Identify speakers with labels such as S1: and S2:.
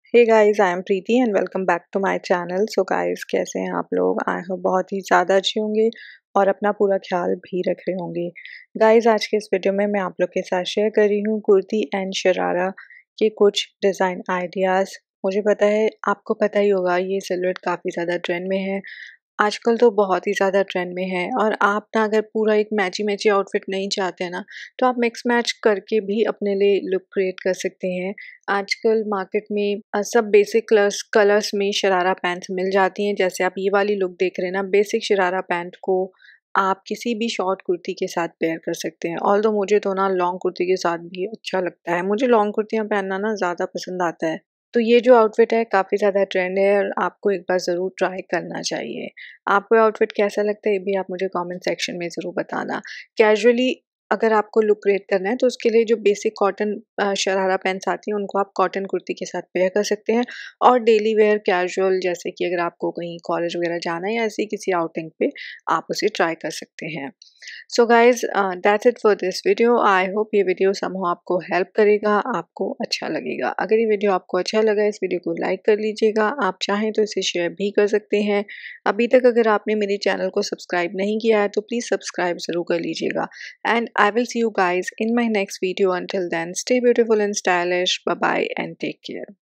S1: Hey guys, I am Preeti and welcome back to my channel. So guys, कैसे हैं आप लोग? आई होप बहुत ही ज़्यादा अच्छे होंगे और अपना पूरा ख्याल भी रख रहे होंगे। गाइस, आज के इस वीडियो में मैं आप लोग के साथ शेयर कर रही हूँ कुर्ती एंड शरारा के कुछ डिज़ाइन आइडियाज़। मुझे पता है, आपको पता ही होगा, ये सिलुएट काफ़ी ज़्यादा ट्रेंड में है। आजकल तो बहुत ही ज़्यादा ट्रेंड में है और आप ना अगर पूरा एक मैची-मैची आउटफिट नहीं चाहते हैं ना, तो आप मिक्स मैच करके भी अपने लिए लुक क्रिएट कर सकते हैं। आजकल मार्केट में सब बेसिक कलर्स में शरारा पैंट्स मिल जाती हैं। जैसे आप ये वाली लुक देख रहे हैं ना, बेसिक शरारा पैंट को आप किसी भी शॉर्ट कुर्ती के साथ पेयर कर सकते हैं। ऑल्दो मुझे तो ना लॉन्ग कुर्ती के साथ भी अच्छा लगता है। मुझे लॉन्ग कुर्तियाँ पहनना ना ज़्यादा पसंद आता है। तो ये जो आउटफिट है काफ़ी ज़्यादा ट्रेंड है और आपको एक बार ज़रूर ट्राई करना चाहिए। आपको ये आउटफिट कैसा लगता है, ये भी आप मुझे कमेंट सेक्शन में ज़रूर बताना। कैजुअली अगर आपको लुक क्रिएट करना है तो उसके लिए जो बेसिक कॉटन शरारा पैंट्स आती हैं उनको आप कॉटन कुर्ती के साथ पेयर कर सकते हैं। और डेली वेयर कैजुअल, जैसे कि अगर आपको कहीं कॉलेज वगैरह जाना है या ऐसी किसी आउटिंग पे, आप उसे ट्राई कर सकते हैं। So guys, that's it for this video. I hope ये वीडियो समहाउ आपको हेल्प करेगा, आपको अच्छा लगेगा। अगर ये वीडियो आपको अच्छा लगा, इस वीडियो को लाइक कर लीजिएगा। आप चाहें तो इसे शेयर भी कर सकते हैं। अभी तक अगर आपने मेरे चैनल को सब्सक्राइब नहीं किया है तो प्लीज़ सब्सक्राइब ज़रूर कर लीजिएगा। And I will see you guys in my next video. Until then, stay beautiful and stylish. Bye bye and take care.